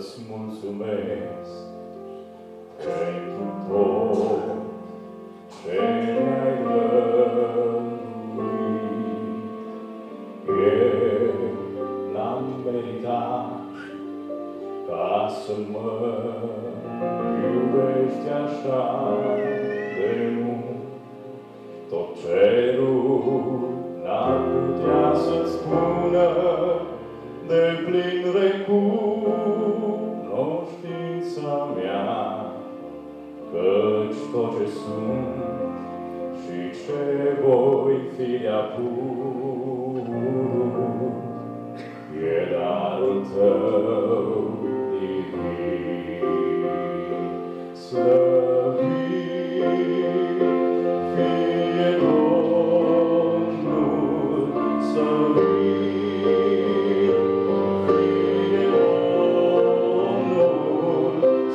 să-ți mulțumesc pentru tot ce mi-ai dăruit. Eu n-am meritat ca să mă iubești așa de mult. Tot cerul n-ar putea să-ți spună de plin recunoștința mea, căci tot ce sunt și ce voi fi de-a purut e darul tău divin. Slăvit fie Domnul, slăvit fie Domnul,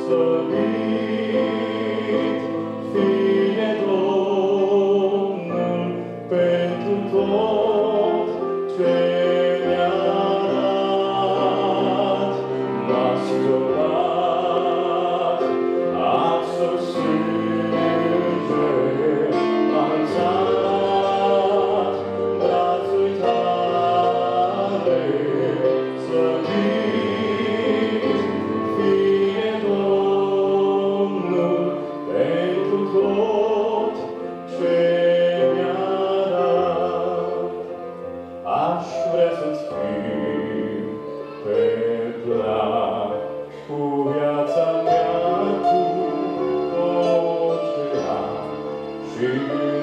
slăvit fie Domnul pentru tot ce mi-a dat. M-a spălat absolut sânge, m-a înțelat brațul tale. Slăvit fie Domnul pentru tot ce mi-a dat. Aș vrea să-ți fiu pe plac cu viața mea, cu tot ce am și